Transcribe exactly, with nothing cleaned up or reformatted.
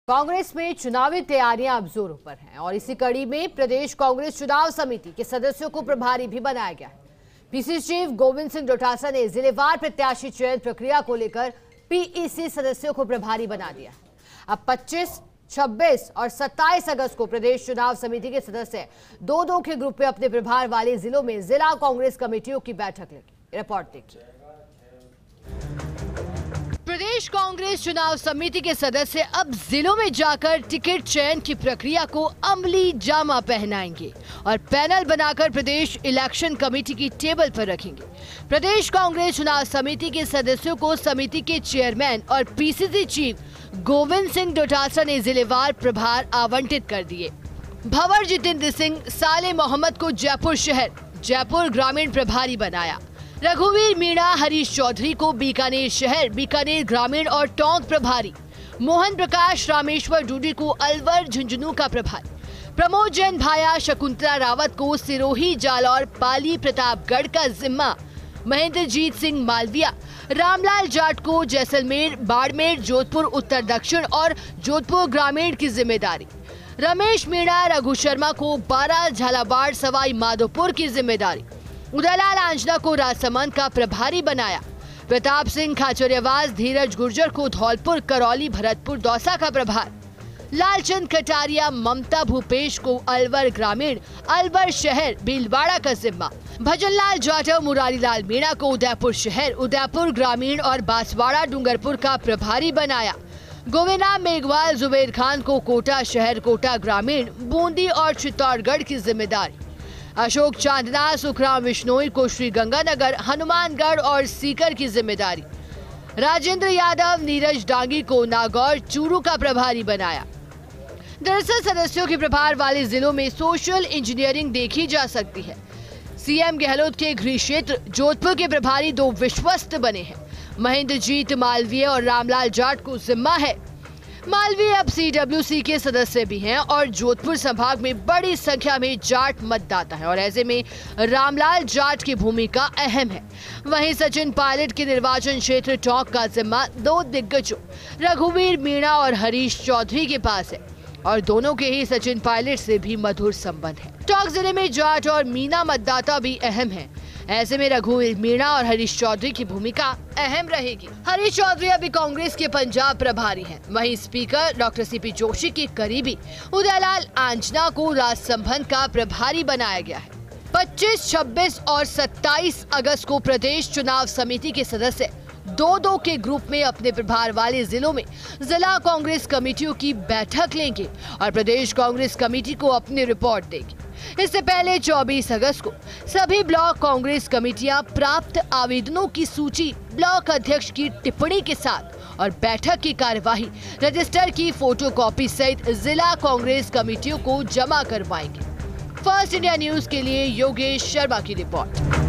कांग्रेस में चुनावी तैयारियां अब जोरों पर हैं और इसी कड़ी में प्रदेश कांग्रेस चुनाव समिति के सदस्यों को प्रभारी भी बनाया गया है। पीसीसी चीफ गोविंद सिंह डोटासरा ने जिलेवार प्रत्याशी चयन प्रक्रिया को लेकर पीईसी सदस्यों को प्रभारी बना दिया। अब पच्चीस, छब्बीस और सत्ताईस अगस्त को प्रदेश चुनाव समिति के सदस्य दो दो के ग्रुप में अपने प्रभार वाले जिलों में जिला कांग्रेस कमेटियों की बैठक लेंगे। रिपोर्ट देखिए। प्रदेश कांग्रेस चुनाव समिति के सदस्य अब जिलों में जाकर टिकट चयन की प्रक्रिया को अमली जामा पहनाएंगे और पैनल बनाकर प्रदेश इलेक्शन कमेटी की टेबल पर रखेंगे। प्रदेश कांग्रेस चुनाव समिति के सदस्यों को समिति के चेयरमैन और पीसीसी चीफ गोविंद सिंह डोटासरा ने जिलेवार प्रभार आवंटित कर दिए। भंवर जितेंद्र सिंह साले मोहम्मद को जयपुर शहर, जयपुर ग्रामीण प्रभारी बनाया। रघुवीर मीणा हरीश चौधरी को बीकानेर शहर, बीकानेर ग्रामीण और टोंक प्रभारी। मोहन प्रकाश रामेश्वर डूडी को अलवर झुंझुनू का प्रभारी। प्रमोद जैन भाया शकुंतला रावत को सिरोही, जालौर, पाली, प्रतापगढ़ का जिम्मा। महेंद्रजीत सिंह मालविया, रामलाल जाट को जैसलमेर, बाड़मेर, जोधपुर उत्तर दक्षिण और जोधपुर ग्रामीण की जिम्मेदारी। रमेश मीणा रघु शर्मा को बारा, झालावाड़, सवाई माधोपुर की जिम्मेदारी। उदयलाल आंजना को राजसमंद का प्रभारी बनाया। प्रताप सिंह खाचरियावास धीरज गुर्जर को धौलपुर, करौली, भरतपुर, दौसा का प्रभार। लालचंद कटारिया ममता भूपेश को अलवर ग्रामीण, अलवर शहर, भीलवाड़ा का जिम्मा। भजनलाल जाटव मुरारीलाल मीणा को उदयपुर शहर, उदयपुर ग्रामीण और बांसवाड़ा डूंगरपुर का प्रभारी बनाया। गोविंदा मेघवाल जुबेर खान को कोटा शहर, कोटा ग्रामीण, बूंदी और चित्तौड़गढ़ की जिम्मेदारी। अशोक चांदना सुखराम विश्नोई को श्री गंगानगर, हनुमानगढ़ और सीकर की जिम्मेदारी। राजेंद्र यादव नीरज डांगी को नागौर, चूरू का प्रभारी बनाया। दरअसल सदस्यों के प्रभार वाले जिलों में सोशल इंजीनियरिंग देखी जा सकती है। सीएम गहलोत के गृह क्षेत्र जोधपुर के प्रभारी दो विश्वस्त बने हैं। महेंद्रजीत मालवीय और रामलाल जाट को जिम्मा है। मालवीय अब सीडब्ल्यूसी के सदस्य भी हैं और जोधपुर संभाग में बड़ी संख्या में जाट मतदाता हैं और ऐसे में रामलाल जाट की भूमिका अहम है। वहीं सचिन पायलट के निर्वाचन क्षेत्र टोंक का जिम्मा दो दिग्गजों रघुवीर मीणा और हरीश चौधरी के पास है और दोनों के ही सचिन पायलट से भी मधुर संबंध है। टोंक जिले में जाट और मीणा मतदाता भी अहम है। ऐसे में रघुवीर मीणा और हरीश चौधरी की भूमिका अहम रहेगी। हरीश चौधरी अभी कांग्रेस के पंजाब प्रभारी हैं। वहीं स्पीकर डॉक्टर सीपी जोशी के करीबी उदयलाल आंजना को राजसमंद का प्रभारी बनाया गया है। पच्चीस, छब्बीस और सत्ताईस अगस्त को प्रदेश चुनाव समिति के सदस्य दो दो के ग्रुप में अपने प्रभार वाले जिलों में जिला कांग्रेस कमेटियों की बैठक लेंगे और प्रदेश कांग्रेस कमेटी को अपनी रिपोर्ट देगी। इससे पहले चौबीस अगस्त को सभी ब्लॉक कांग्रेस कमेटियां प्राप्त आवेदनों की सूची ब्लॉक अध्यक्ष की टिप्पणी के साथ और बैठक की कार्यवाही रजिस्टर की फोटोकॉपी सहित जिला कांग्रेस कमेटियों को जमा करवाएंगे। फर्स्ट इंडिया न्यूज के लिए योगेश शर्मा की रिपोर्ट।